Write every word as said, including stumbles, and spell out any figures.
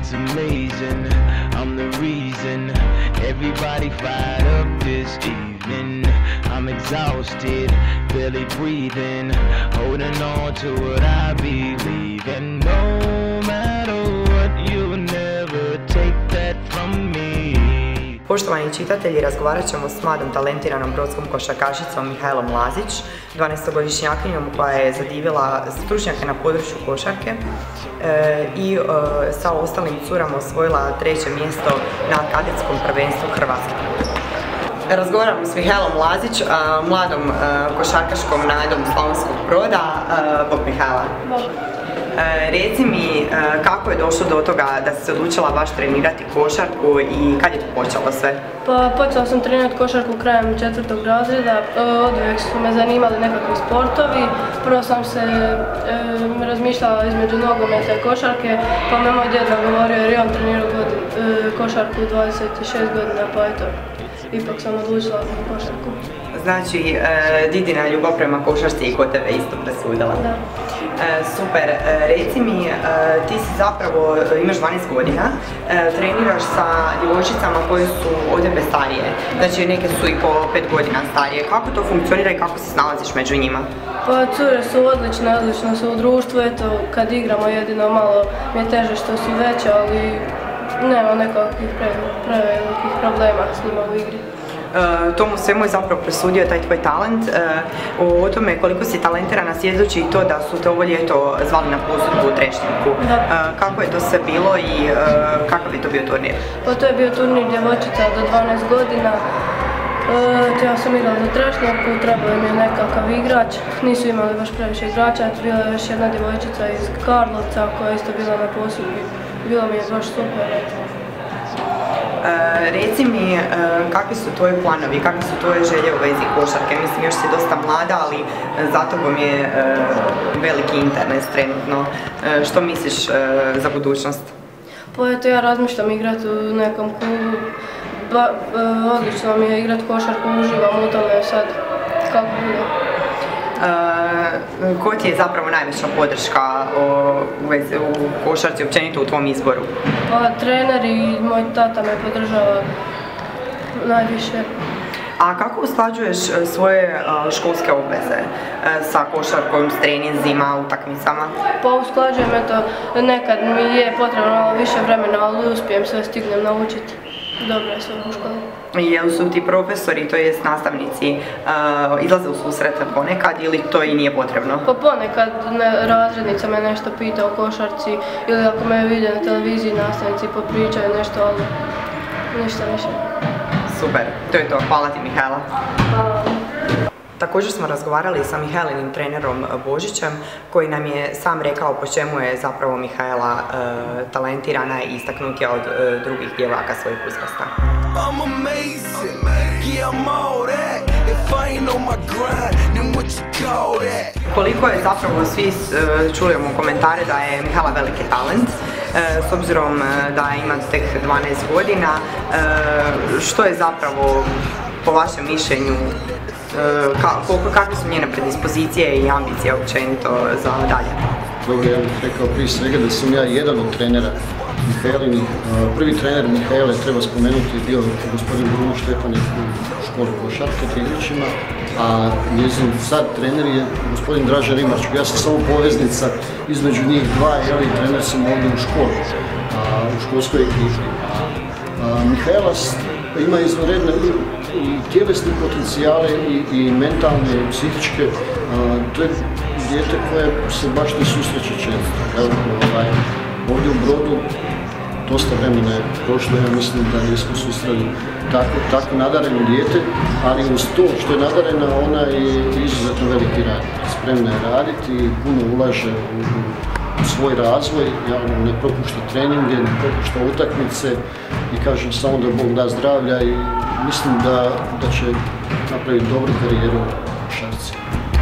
it's amazing. I'm the reason everybody fired up this evening. I'm exhausted, barely breathing, holding on to what I believe in. No matter what, you'll never take that from me. Poštovani čitatelji, razgovarat ćemo s mladom talentiranom brodskom košarkašicom Mihaelom Lazić, dvanaestogodišnjakinjom koja je zadivila stručnjake na području košarke e, i e, sa ostalim curama osvojila treće mjesto na kadetskom prvenstvu Hrvatske. Razgovaramo s Mihaelom Lazić, a, mladom a, košarkaškom nadom Slavonskog Broda. A, Bog Mihaela. Bog. E, reci mi a, kako je došlo do toga da si se odlučila baš trenirati košarku i kad je to počelo sve? Pa počela sam trenirati košarku krajem četvrtog razreda, od uvijek su me zanimali nekakvi sportovi. Prvo sam se e, razmišljala između nogometa i košarke, pa me moj djed nagovorio jer je on trenirao god, e, košarku dvadeset šest godina, pa eto, ipak sam odlučila na košarku. Znači, e, didina ljubav prema košarci i kod tebe isto presudila. Da. E, super, e, reci mi, e, ti si zapravo, imaš dvanaest godina, e, treniraš sa djevojčicama koje su od tebe starije, znači neke su i po pet godina starije. Kako to funkcionira i kako se snalaziš među njima? Pa cure su odlične, odlično su u društvu, eto, kad igramo jedino malo mi je teže što su veće, ali nema nekakvih prevelikih problema s njima u igri. Uh, tomu svemu je zapravo presudio taj tvoj talent. Uh, o tome koliko si talentirana svjedoči i to da su te ovo ljeto zvali na posudbu u Trešnjevku. Uh, kako je to sve bilo i uh, kakav je to bio turnir? Pa to je bio turnir djevojčica do dvanaest godina. Uh, ja sam igrala za Trešnjevku, trebao mi je nekakav igrač, nisu imali baš previše igrača, bila je još jedna djevojčica iz Karlovca koja je isto bila na posudbi. Bilo mi je baš super. Uh, reci mi, uh, kakvi su tvoji planovi, kakve su tvoje želje u vezi košarke? Mislim, još si dosta mlada, ali uh, za tobom je uh, veliki interes trenutno. Uh, što misliš uh, za budućnost? Pa eto, ja razmišljam igrati u nekom klubu. Ba, uh, odlično mi je igrati košarku, uživam u tome sad kako bude. Uh, ko ti je zapravo najveća podrška o, u, vezi, u košarci, općenito u tvom izboru? Pa trener i moj tata me podržava najviše. A kako usklađuješ svoje uh, školske obveze uh, sa košarkom, s treninzima, utakmicama? Pa usklađujem, eto, nekad mi je potrebno malo više vremena, ali uspijem sve stignem naučiti. Dobro je sve u školi. Jel su ti profesori, to jest nastavnici, uh, izlaze u susret ponekad ili to i nije potrebno? Pa ponekad ne, razrednica me nešto pita o košarci ili ako me vide na televiziji nastavnici popričaju nešto, ali ništa više. Super, to je to. Hvala ti, Mihaela. Hvala. Također smo razgovarali sa Mihaelinim trenerom Božićem koji nam je sam rekao po čemu je zapravo Mihaela e, talentirana i istaknutija od e, drugih djevojaka svojih uzrasta. Koliko je zapravo svi e, čujemo komentare da je Mihaela veliki talent, e, s obzirom da ima tek dvanaest godina, e, što je zapravo po vašem mišljenju Ka, koliko, kakve su njene predispozicije i ambicije općenito za dalje? Dobro, ja bih rekao prije svega da sam ja jedan od trenera Mihaelinih. Prvi trener Mihaele, treba spomenuti, je bio gospodin Bruno Štepanek u školi košarke Tigrićima, a njezin sad trener je gospodin Dražen Rimarčko. Ja sam samo poveznica između njih dva, jer i trener sam ovdje u školi, a, u školskoj ekipi. A, Mihaela ima izvanredne i tjelesne potencijale i, i mentalne i psihičke. A, to je dijete koje se baš ne susreće često. Evo, ovaj, ovdje u Brodu dosta vremena je prošlo, ja mislim da nismo susreli tako, tako nadareno dijete, ali uz to što je nadarena, ona je izuzetno veliki radnik. Spremna je raditi i puno ulaže u, u svoj razvoj, javno ne propušta treninge, ne propušta utakmice i kažem samo da Bog da zdravlja i mislim da, da će napraviti dobru karijeru u košarci.